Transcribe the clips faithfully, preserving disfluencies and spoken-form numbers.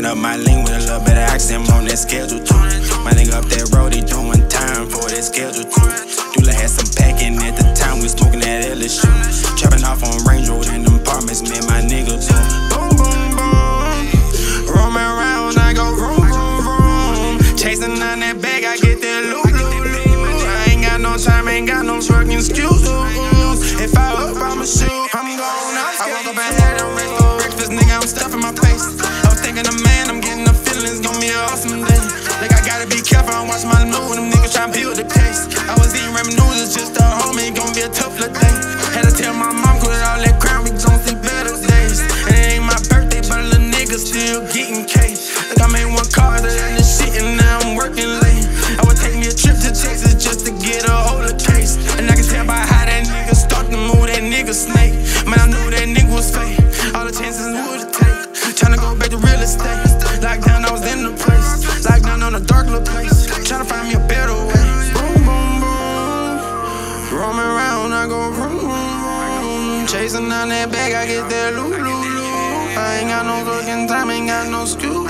Mixing up my lean with a little bit of accent on that schedule too. My nigga up that road, he doing time for that schedule too. Dula had some packing at the time, we smoking that L S U. Chopping off on Range Road in them apartments, me and my nigga too. Boom, boom, boom. Roaming around, I go vroom, vroom, vroom. Chasing down that bag, I get that loot, loot, loot. I ain't got no time, ain't got no fucking excuse. If I up, I'ma shoot, I'm gone out. I woke up and had a breakfast, nigga, I'm stuffing my face. I was thinking of man, I'm getting the feeling, it's gonna be an awesome day. Like I gotta be careful, I'm watching my news, them niggas tryna build the case. I was eating ramen noodles, it's just a homie, it gon' be a tough little day. Had to tell my mom, quit all that crime, we gon' see better days. And it ain't my birthday, but a little nigga still getting case. Like I made one call other than this shit, and now I'm working late. I would take me a trip to Texas just to get a hold of case. And I can tell by how that nigga start to move, that nigga snake. Man, I knew that nigga was fake. All the chances would it take. Tryna go back to real estate. Lockdown, I was in the place. Lockdown on a dark little place. Tryna find me a better way. Boom, boom, boom. Roaming around, I go vroom, vroom, vroom. Chasing down that bag, I get that loot, loot, loot. I ain't got no fucking time, ain't got no excuse.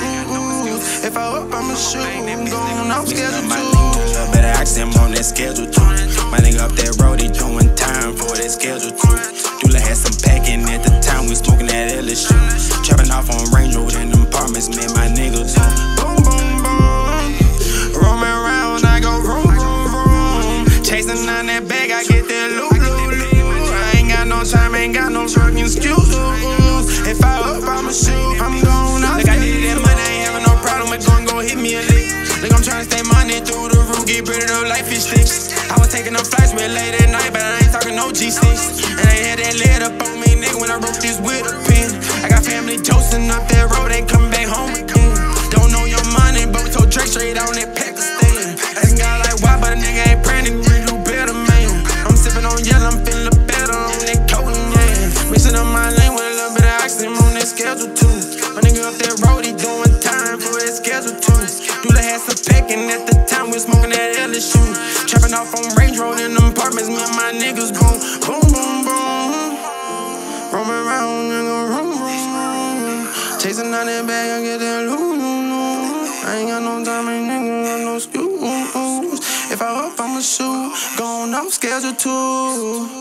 If I up, I'ma shoot. I'm going off schedule too. Better accent on that schedule too. My nigga up that road, he doing time for that schedule too. Dula had some packing at the time, we smoking that L S U. Chopping off on Range Road in them apartments, me and my nigga too. Boom, boom, boom. Roaming around, I go vroom, vroom, vroom. Chasing down that bag, I get that loot, loot, loot. I ain't got no time, ain't got no fucking excuse. If I up, I'ma shoot, I'm going out. Like I needed that money, I ain't having no problem with going, go hit me a lick. Like I'm tryna stay money through the roof, get rid of those life fish sticks. I was taking them flights real late at night, but I ain't talking no G six. And I had that lead up on me, nigga, when I wrote this with a pen. I got family toasting up that road, ain't coming back home again. Don't know your money, but we told Drake straight on that Pakistan. Asking God like why, but a nigga ain't praying, nigga really do better, man. I'm sipping on yellow, I'm feeling better on that coating, yeah. Mixing up my lane with a little bit of oxygen on that schedule too. My nigga up that road, he doing time for that schedule too. Dula had some packing at the time, we was smoking that L S U. Trapping off on Range Road in them apartments, me and my niggas boom, boom, boom, boom. Roaming around, nigga, room, room, room. Chasing down that bag, I get that loot, loot, loot. I ain't got no time, ain't nigga, got no excuse. If I up, I'ma shoot, going off schedule too.